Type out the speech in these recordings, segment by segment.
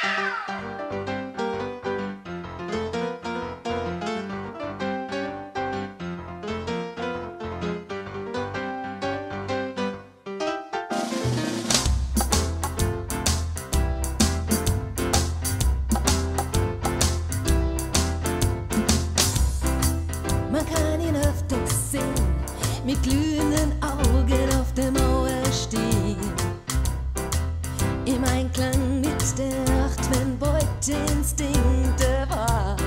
Man kann ihn öfters sehen, mit glühenden Augen auf der Mauer stehen. Im Einklang mit der Nacht, wenn Beuteinstinkte wahrt.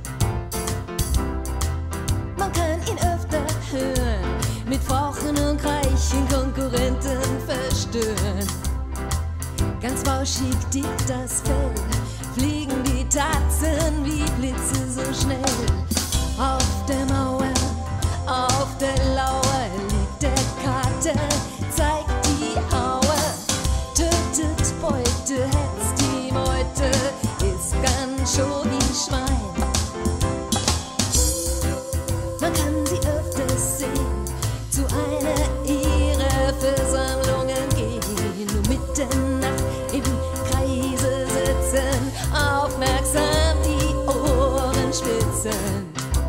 Man kann ihn öfter hören, mit Fauchen und reichen Konkurrenten verstören. Ganz bauschig dick das Fell, fliegen die Tatzen wie Blitze so schnell. Auf der Mauer, auf der Lauer liegt der Kater, zeigt die Haue, tötet Beute, hetzt die Meute, ist ganz schon wie Schwein. Man kann sie öfters sehen, zu einer ihrer Versammlungen gehen, nur Mitternacht im Kreise sitzen, aufmerksam die Ohren spitzen.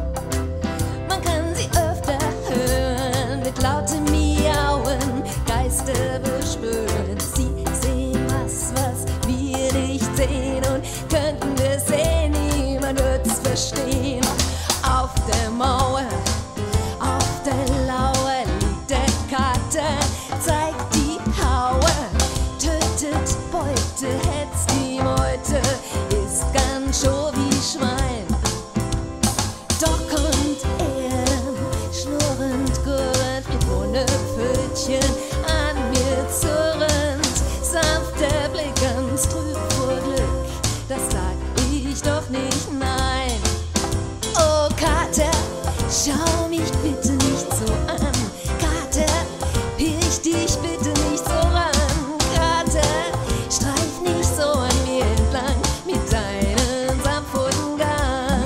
Laute Miauen, Geister beschwören. Sie sehen was wir nicht sehen und könnten wir sehen, niemand wird's verstehen. Auf der Mauer, auf der Lauer liegt der Kater, zeigt die Haue, tötet Beute, hetzt die Meute, ist ganz schon wie Schwein. Doch kommt er, schnurrend, gurrend, ohne Pfötchen an mir zurrend, sanfter Blick ganz trüb vor Glück, das sag ich doch nicht nein. Oh Kater, schau mich bitte nicht so an, Kater, pirch dich bitte nicht so ran, Kater, streif nicht so an mir entlang mit deinem sanften Gang.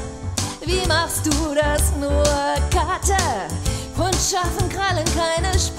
Wie machst du das nur, Kater? Von scharfen Krallen keine Spur.